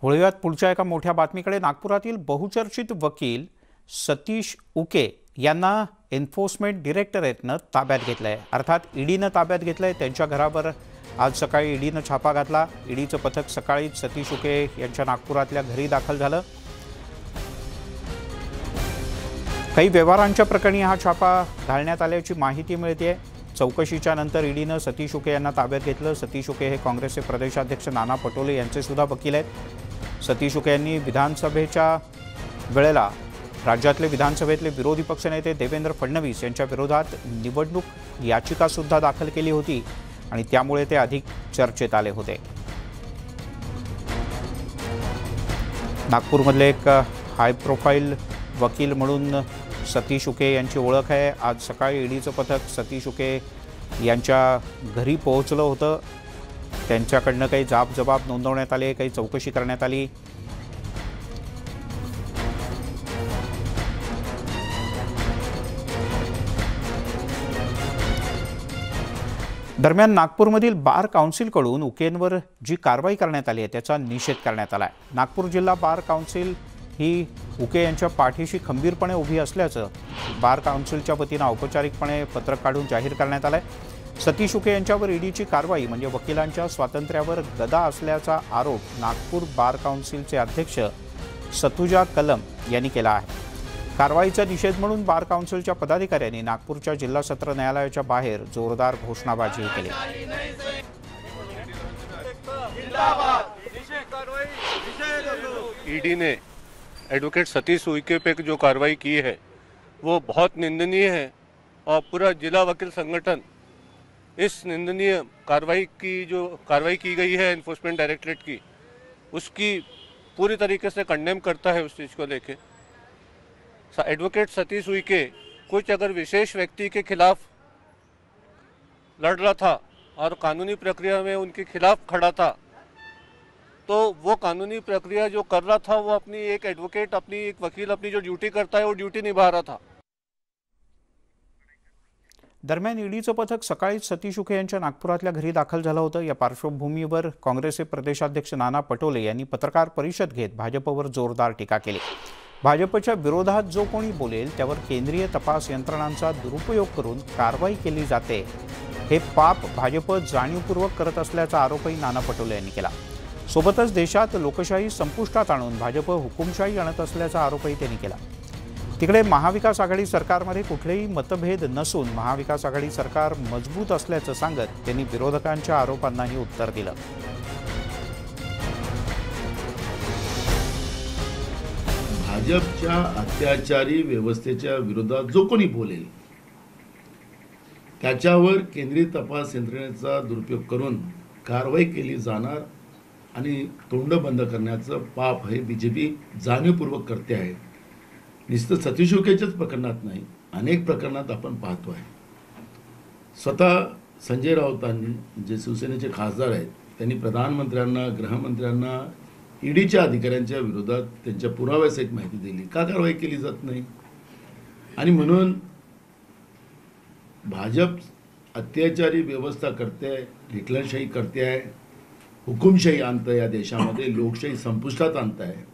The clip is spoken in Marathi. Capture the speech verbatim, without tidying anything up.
वळूयात पुढच्या एका मोठ्या बातमीकडे। नागपुरातील बहुचर्चित वकील सतीश उके यांना एन्फोर्समेंट डायरेक्टरेटने ताब्यात घेतलंय, अर्थात ईडीने ताब्यात घेतलंय। त्यांच्या घरावर आज सकाळी ईडीने छापा घातला। ईडीचं पथक सकाळी सतीश उके यांच्या नागपुरातल्या घरी दाखल झालं। काही व्यवहारांच्या प्रकरणी हा छापा घालण्यात आल्याची माहिती मिळते। चौकशीच्या नंतर ईडीने सतीश उके यांना ताब्यात घेतलं। सतीश उके हे काँग्रेसचे प्रदेशाध्यक्ष नाना पटोले यांचे सुद्धा वकील आहेत। सतीश उके यांनी विधानसभेच्या वेळेला राज्यातले विधानसभेतले विरोधी पक्षनेते देवेंद्र फडणवीस यांच्या विरोधात निवडणूक याचिका सुद्धा दाखल केली होती आणि त्यामुळे ते अधिक चर्चेत आले होते। नागपूरमधले एक हाय प्रोफाईल वकील म्हणून सतीश उके यांची ओळख आहे। आज सकाळी ईडीचं पथक सतीश उके यांच्या घरी पोहोचलं होतं। त्यांच्याकडनं काही जाब जबाब नोंदवण्यात आले, काही चौकशी करण्यात आली। दरम्यान नागपूरमधील बार काउन्सिलकडून उकेंवर जी कारवाई करण्यात आली आहे त्याचा निषेध करण्यात आला आहे। नागपूर जिल्हा बार काउन्सिल ही उके यांच्या पाठीशी खंबीरपणे उभी असल्याचं बार काउन्सिलच्या वतीने औपचारिकपणे पत्रक काढून जाहीर करण्यात आलंय। सतीश उके यांच्यावर ईडीची कारवाई म्हणजे वकिलांच्या स्वातंत्र्यावर गदा असल्याचा आरोप नागपूर बार काउन्सिलचे अध्यक्ष सतुजा कलम यांनी केला आहे। कारवाईचा निषेध म्हणून बार काउन्सिलच्या पदाधिकाऱ्यांनी नागपूरच्या जिल्हा सत्र न्यायालयाच्या बाहेर जोरदार घोषणाबाजी केली। ईडी ने एडवोकेट सतीश उके पे जो कार्रवाई की है वो बहुत निंदनीय है और पूरा जिला वकील संगठन इस निंदनीय कार्रवाई की जो कार्रवाई की गई है एनफोर्समेंट डायरेक्टरेट की उसकी पूरी तरीके से कंडेम करता है। उस चीज़ को लेके एडवोकेट सतीश उके कुछ अगर विशेष व्यक्ति के खिलाफ लड़ रहा था और कानूनी प्रक्रिया में उनके खिलाफ खड़ा था तो वो कानूनी प्रक्रिया जो कर रहा था वो अपनी एक एडवोकेट अपनी एक वकील अपनी जो ड्यूटी करता है वो ड्यूटी निभा रहा था। दरम्यान ईडीचं पथक सकाळी सतीश उके यांच्या नागपुरातल्या घरी दाखल झालं होतं। या पार्श्वभूमीवर काँग्रेसचे प्रदेशाध्यक्ष नाना पटोले यांनी पत्रकार परिषद घेत भाजपवर जोरदार टीका केली। भाजपच्या विरोधात जो कोणी बोलेल त्यावर केंद्रीय तपास यंत्रणांचा दुरुपयोग करून कारवाई केली जाते, हे पाप भाजप जाणीवपूर्वक करत असल्याचा आरोपही नाना पटोले यांनी केला। सोबतच देशात लोकशाही संपुष्टात आणून भाजप हुकुमशाही आणत असल्याचा आरोपही त्यांनी केला। तिकडे महाविकास आघाडी सरकारमध्ये कुठलेही मतभेद नसून महाविकास आघाडी सरकार मजबूत असल्याचं सांगत त्यांनी विरोधकांच्या आरोपांनाही उत्तर दिलं। भाजपच्या अत्याचारी व्यवस्थेच्या विरोधात जो कोणी बोलेल त्याच्यावर केंद्रीय तपास यंत्रणेचा दुरुपयोग करून कारवाई केली जाणार आणि तोंड बंद करण्याचं पाप हे बीजेपी जाणीवपूर्वक करते आहे। नुसतं सतीश उकेच्याच प्रकरणात नाही, अनेक प्रकरणात आपण पाहतो आहे। स्वतः संजय राऊतांनी जे शिवसेनेचे खासदार आहेत त्यांनी प्रधानमंत्र्यांना गृहमंत्र्यांना ईडीच्या अधिकाऱ्यांच्या विरोधात त्यांच्या पुराव्यासहित माहिती दिली, का कारवाई केली जात नाही? आणि म्हणून भाजप अत्याचारी व्यवस्था करते आहे, हिटलरशाही करते आहे, हुकुमशाही आणतं या देशामध्ये, लोकशाही संपुष्टात आणत आहे।